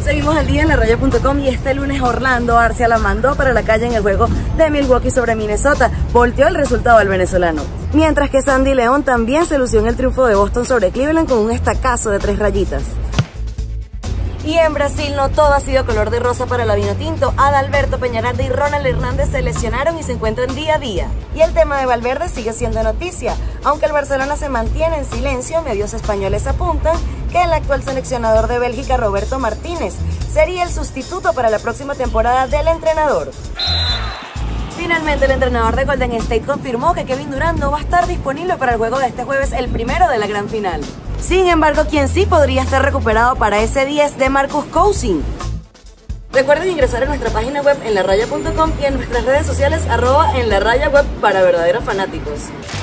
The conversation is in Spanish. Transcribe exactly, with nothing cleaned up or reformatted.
Seguimos al día en la raya punto com y este lunes Orlando Arcia la mandó para la calle en el juego de Milwaukee sobre Minnesota. Volteó el resultado al venezolano. Mientras que Sandy León también se lució en el triunfo de Boston sobre Cleveland con un estacazo de tres rayitas. Y en Brasil no todo ha sido color de rosa para la Vinotinto. Adalberto Peñaranda y Ronald Hernández se lesionaron y se encuentran día a día. Y el tema de Valverde sigue siendo noticia. Aunque el Barcelona se mantiene en silencio, medios españoles apuntan que el actual seleccionador de Bélgica, Roberto Martínez, sería el sustituto para la próxima temporada del entrenador. Finalmente, el entrenador de Golden State confirmó que Kevin Durant no va a estar disponible para el juego de este jueves, el primero de la gran final. Sin embargo, quien sí podría estar recuperado para ese día es DeMarcus Cousins. Recuerden ingresar a nuestra página web en la raya punto com y en nuestras redes sociales arroba en la raya web para verdaderos fanáticos.